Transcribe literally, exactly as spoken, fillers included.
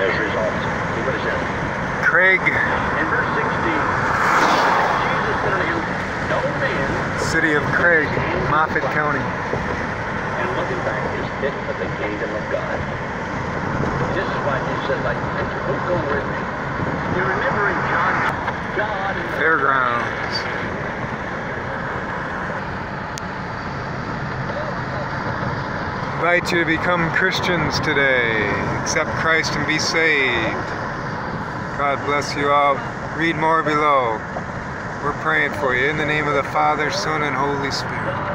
as a result. See what it says. Craig. In verse sixteen, Jesus said unto him, no man, City of Craig, Moffat County. and looking back is fit for the kingdom of God. This is why Jesus says, like, who's going with me? You remember in John, God and Fairgrounds. I invite you to become Christians today. Accept Christ and be saved. God bless you all. Read more below. We're praying for you. In the name of the Father, Son, and Holy Spirit.